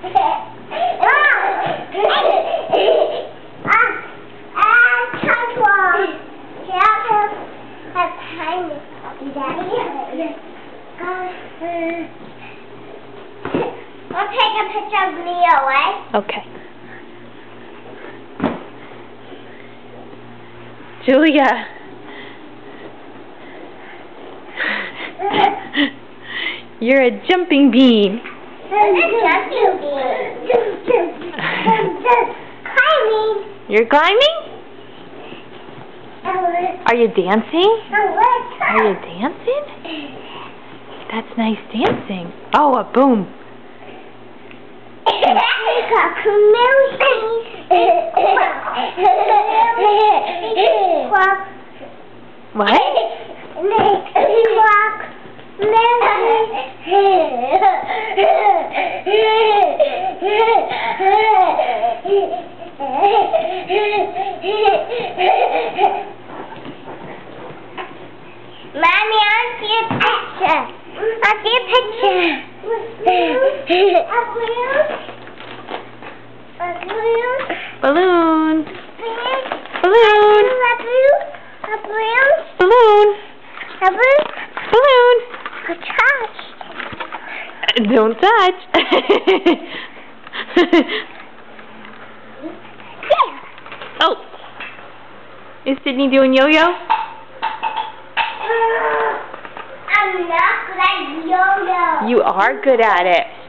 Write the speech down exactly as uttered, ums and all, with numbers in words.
I'll take a picture of Leo, right? Okay. Julia. You're a jumping bean. Jumping bean. Climbing. You're climbing? Are you dancing? Are you dancing? That's nice dancing. Oh, a boom. What? Mommy, I see a picture. I see a picture. A balloon. A balloon. Balloon. Balloon. Balloon. A balloon. A balloon. Balloon. A balloon. Balloon. A touch. Don't touch. Oh. Is Sydney doing yo-yo? I'm not good at yo-yo. You are good at it.